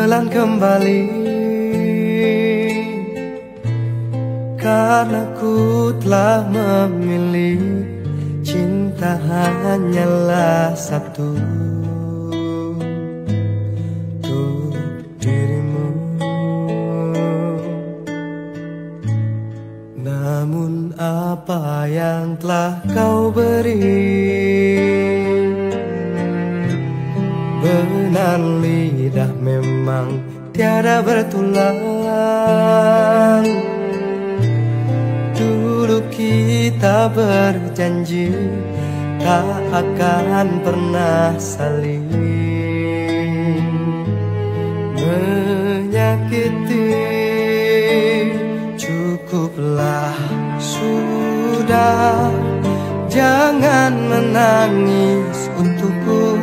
telan kembali, karena ku telah memilih cinta hanyalah satu untuk dirimu. Namun apa yang telah kau beri, benar lidah memang tiada bertulang. Dulu kita berjanji tak akan pernah saling menyakiti. Cukuplah sudah, jangan menangis untukku.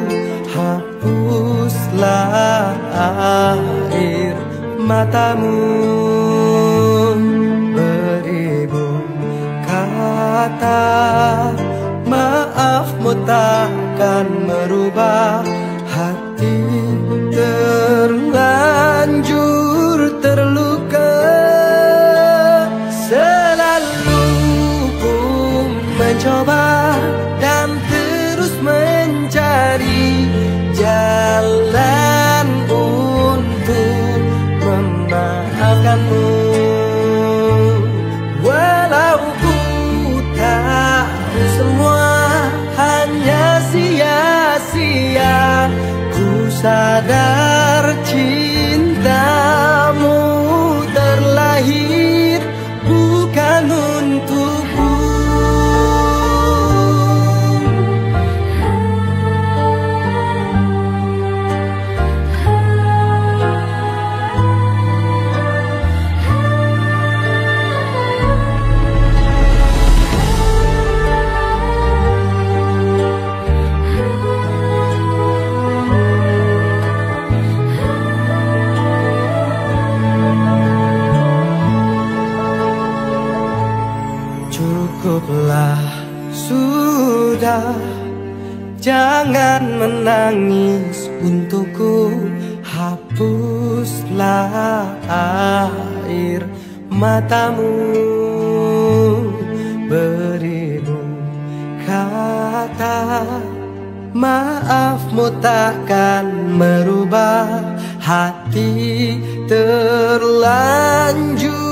Hapuslah air matamu. Beribu kata maafmu takkan merubah hati terlanjur terluka. Selalu ku mencoba dan terus mencari jalan untuk memaafkanmu. Walau ku tahu semua hanya sia-sia, ku sadar cintamu terlahir bukan untukku. Cukuplah sudah, jangan menangis untukku. Hapuslah air matamu. Berimu kata maafmu takkan merubah hati terlanjur